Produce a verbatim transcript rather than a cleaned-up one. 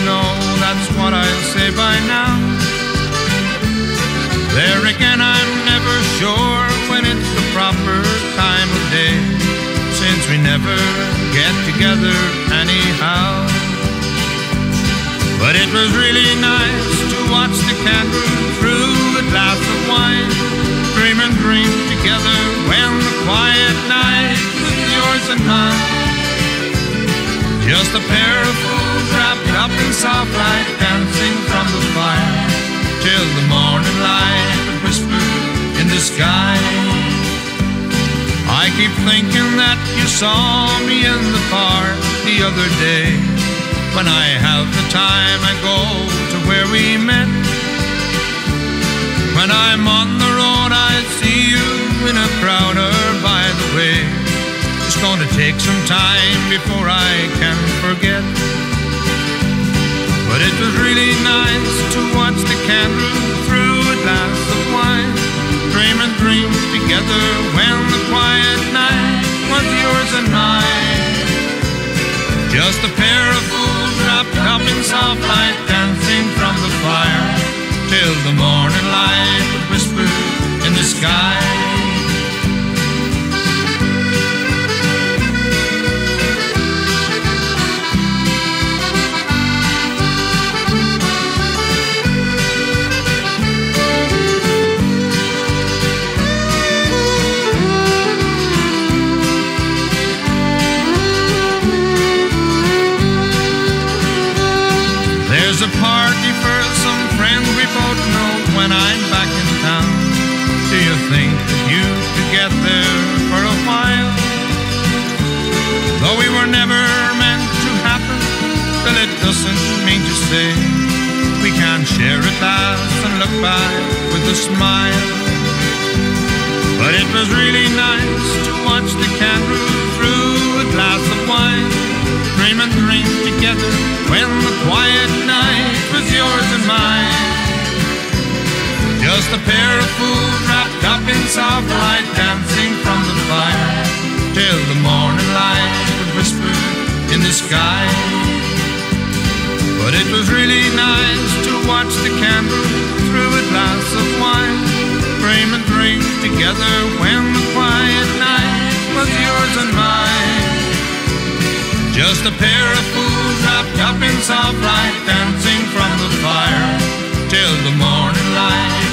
know, that's what I'll say by now. There again, I'm never sure when it's the proper time of day, since we never get together anyhow. But it was really nice to watch the candle through a glass of wine, dream and dream together when the quiet night was yours and mine. Just a pair of fools wrapped up in soft light, dancing from the fire till the morning light would whisper in the sky. I keep thinking that you saw me in the park the other day. When I have the time, I go to where we met. When I'm on the road, I see you in a crowd or by the way. It's gonna take some time before I can forget. But it was really nice to watch the candle through a glass of wine, dream and dream together when the quiet night was yours and mine. Just a pair of fools wrapped up in soft light, dancing from the fire till the morning light would whisper in the sky. There's a party for some friends we both know when I'm back in town. Do you think that you could get there for a while? Though we were never meant to happen, still it doesn't mean to say we can't share it last and look back with a smile. But it was really nice to watch the candle through a glass of wine, dream and dream together when the quiet night was yours and mine. Just a pair of fools wrapped up in soft light, dancing from the fire till the morning light would whisper in the sky. But it was really nice to watch the candle through a glass of wine, dream and dream together when the quiet night was yours and mine. Just a pair of fools wrapped up in soft light, dancing from the fire till the morning light